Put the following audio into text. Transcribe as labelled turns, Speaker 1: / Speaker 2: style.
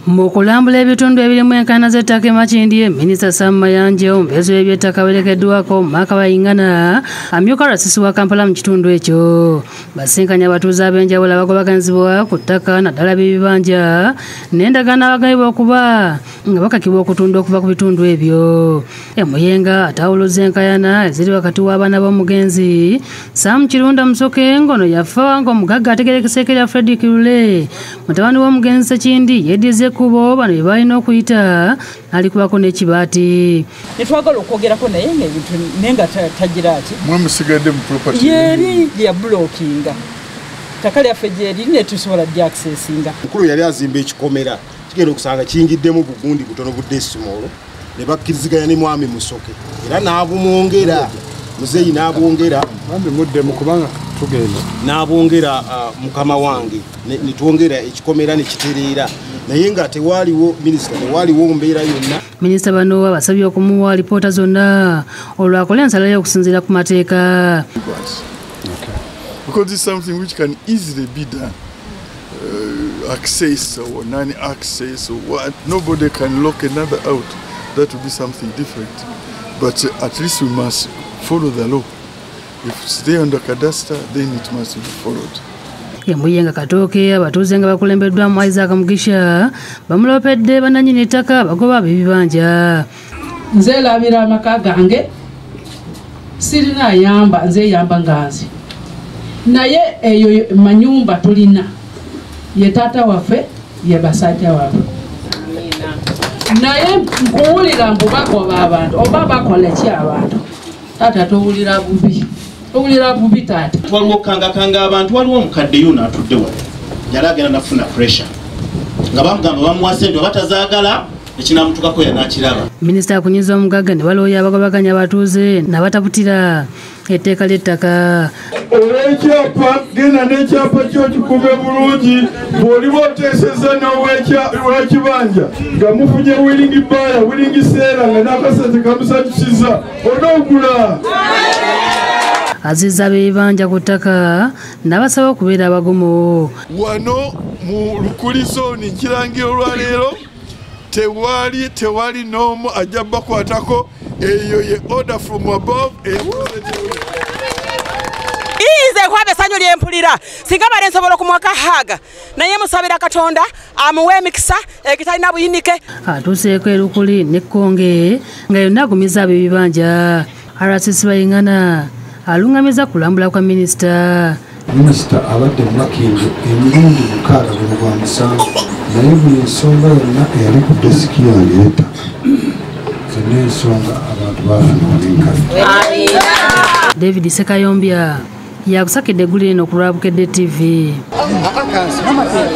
Speaker 1: Mukulambula ebitundu ebirimu enkana z'ettaka e Makindye, Minisita Sam Mayanja omubeezi w'eby'ettaka werekeddwako Mark Bayingana amyuka Rasisi wa Kampala mu kitundu ekyo. Basinkanye abatuuze ab'enjawulo abagobaganyizibwa ku ttaka naddala b'ebibanja n'endagaano abaganyibwa okuba nga bakakibwa okutunda okuva ku bitundu ebyo. Emuyenga atawuluza enkayana eziri wakati w'abaana b'omugenzi Sam Kirunda Musoke ngono yafa ng'omugagga ategerekese ekya Fred Kirule mutabani w'omugenzi Sekindi yeddize kubo bano balina okuyita alikubako n'ekibaati.
Speaker 2: Netwagala okwogerako naye ng'ebintu nenga tagira ati
Speaker 3: mwemusigadde mu property
Speaker 2: yeri lya blockinga ttaka lyaffe gyeri netusobola dy accessinga.
Speaker 4: Mukulu yali azimba ekikomera kigenda okusanga kiyingiddemu bugundi butono buddesimolo ne bakkiriziganya ne mwami Musoke era n'abumwongera muzeeyi n'abwongera
Speaker 3: muddemu kubanga tugenda
Speaker 4: n'abwongera mukama wange nitwongera ekikomera ne kitereera naye nga tewaaliwo minisita tewaaliwo mbeera yonna.
Speaker 1: Minisita bano abasabye okumuwa alipoota zonna olwakola ensala y'okusinziira ku mateeka.
Speaker 3: Because it's something which can easily be done. Access or non-access or what, nobody can lock another out. That will be something different. But at least we must follow the law. If it's there under cadastre, then it must be followed.
Speaker 1: Emuyenga Katooke abatuuze nga bakulembeddwamu Isaac Mugisha bamulopedde bannannyini ttaka bagoba ebibanja.
Speaker 5: Nze labira amaka gange sirina ayamba nze yamba nganzi naye eyo manyumba tulina ye taata waffe ye basajja waffe naye nkuwulira mbu bagoba abantu oba bakola ki abantu taata towulira bubi owulira bubi taata.
Speaker 6: Waliwo okukangakanga abantu waliwo omukaddeyo n'atudde wano yali agenda nafuna pressure nga bamugamba bamuwase ndo batazaagala ekinamutukako yanakiraba.
Speaker 1: Minisita akunyiza omugagga ne balooya abagobaganya abatuuze n'abataputira etteeka ly'ettaka.
Speaker 3: Olw'ekyapa genda n'ekyapa kyo kikume bulungi bw'oliba oteeseza n'ow'ekibanja nga mufunye wiringi bbaala wiringi seera nga n'akasente kamusanyusiza onoogula.
Speaker 1: Azizza ab'ebibanja ku ttaka n'abasaba okubeera abagumu.
Speaker 3: Wano mu Lukuli zooni nkirangira olwaleero tewali n'omu ajja bakwatako eyo ye order from above
Speaker 2: ize kwabe sanyu lyempulira singa bale nsobola okumwaka haga naye musabira Katonda amuwe emikisa ekitalina buyinike.
Speaker 1: Atuuseeko e Lukuli ne Konge nga yonna agumiza ab'ebibanja. Rasisi Bayingana alungamiza kulambula kwa minisita.
Speaker 7: Minisita abadde mu Makindye emirundi 6 naye buli ensonga yonna eyali ku desiki yange y'ettaka zonna ensonga abantu baafuna obulenkanya.
Speaker 1: David Sekayombya yakusakidde eggulu lino ku Lwabukedde TV.